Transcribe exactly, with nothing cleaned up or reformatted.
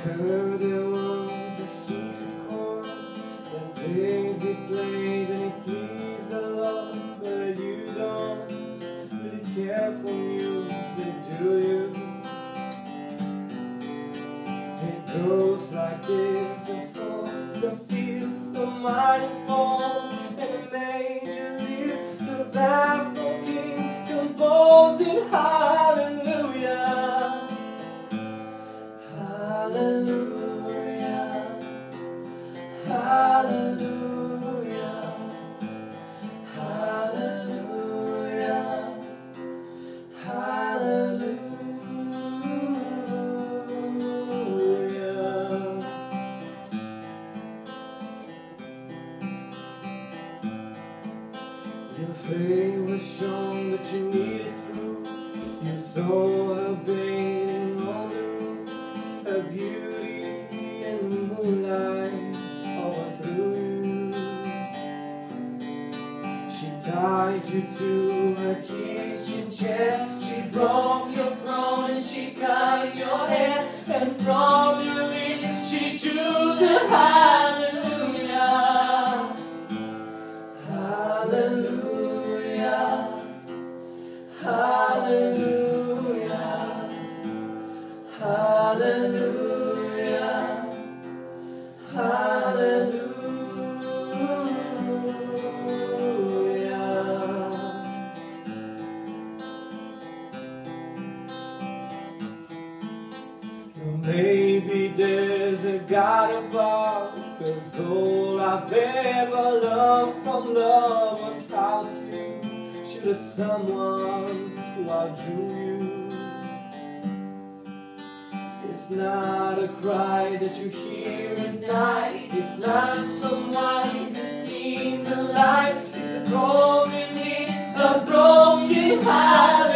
heard there was a secret chord that David played and it pleased the Lord, but you don't really care for music, do you? It goes like this: the fourth, the fifth, the minor fall, and the major lift, the baffled king composing hallelujah, hallelujah, hallelujah, hallelujah, hallelujah. Your faith was shown that you needed proof. You saw her bathing on the roof, her beauty and the moonlight overthrew you. She tied you to her kitchen chest, she broke your throne and she cut your hair, and from your lips she drew the hallelujah, hallelujah, hallelujah, hallelujah, hallelujah. Maybe there's a God above, 'cause all I've ever learned from love was how to shoot at someone who outdrew you. It's not a cry that you hear at night, it's not someone who's seen the light, it's a broken, it's a broken heart.